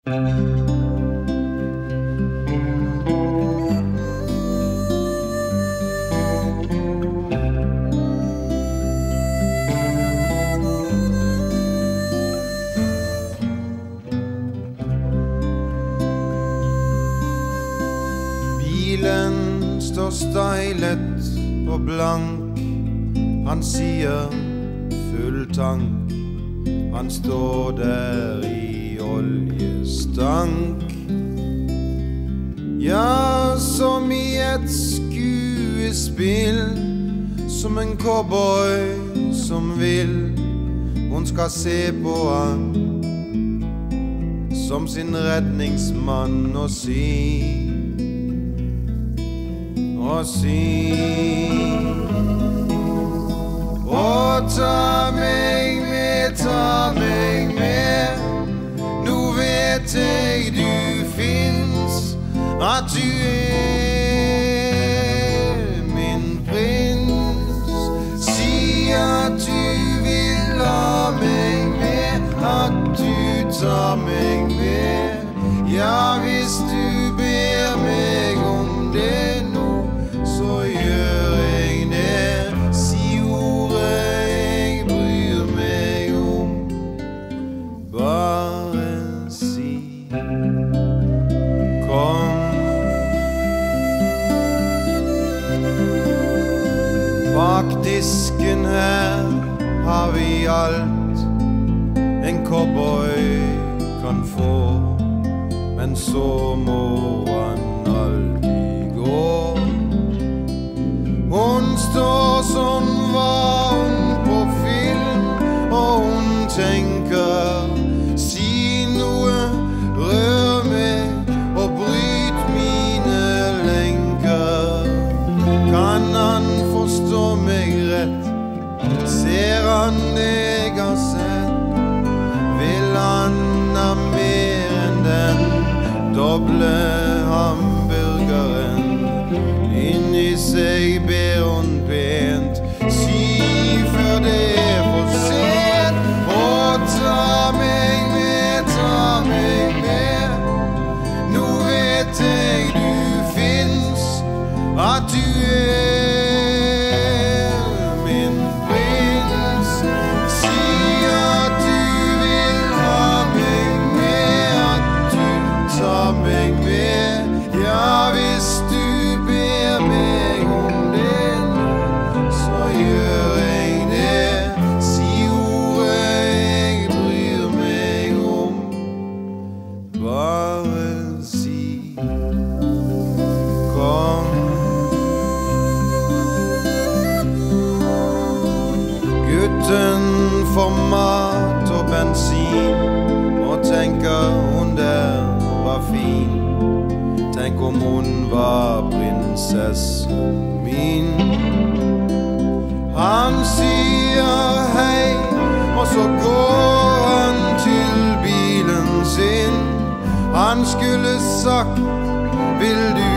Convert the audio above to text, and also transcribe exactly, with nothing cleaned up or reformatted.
Bilen står steilet og blank. Han sier full tank. Han står der i oljestank. Ja, som i et skuespill. Som en cowboy som vil. Hun skal se på han som sin redningsmann og si og si og ta meg med, ta meg med. Nå vet jeg du finnes, at du er min prins. Si at du vil ha meg med, at du tar meg med. Ja, hvis du ber meg om det nå, så gjør jeg det. Si ordet jeg bryr meg om. Bare si kom. Bak disken her har vi alt en cowboy kan få, men så må han alltid gå. Hun står som var hun på film, og hun tenker si noe, rør meg og bryt mine lenker. Kan han forstå meg rett? Ser han det jeg har sett? Vil han ha mer enn den doble hamburgeren? Inni seg ber hun pent, si før det er for sent. Og ta meg med, ta meg med. Nå vet jeg du finnes, at du er min prins. Si at du vil ha meg med, at du tar meg med. Ja, hvis du ber meg om det nå, så gjør jeg det. Si ordet jeg bryr meg om. Bare si kom. Gutten får mat og bensin, og tenker hun der var fin. Tenk om hun var prinsessen min. Han sier hei, og så går han til bilen sin. Han skulle sagt, vil du